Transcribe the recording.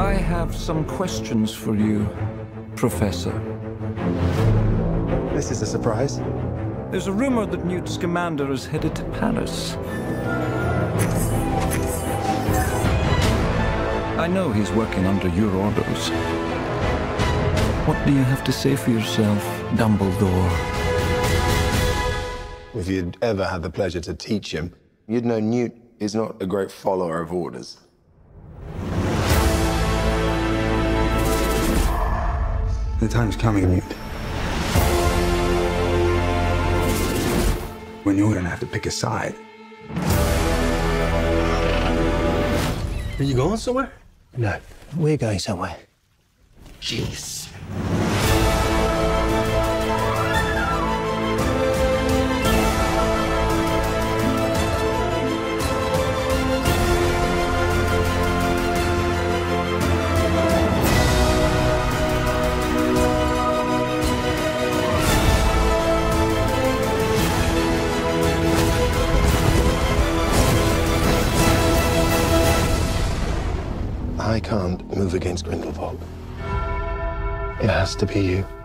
I have some questions for you, Professor. This is a surprise. There's a rumor that Newt Scamander is headed to Paris. I know he's working under your orders. What do you have to say for yourself, Dumbledore? If you'd ever had the pleasure to teach him, you'd know Newt is not a great follower of orders. The time's coming, Newt, when you're gonna have to pick a side. Are you going somewhere? No, we're going somewhere. Jeez. I can't move against Grindelwald. It has to be you.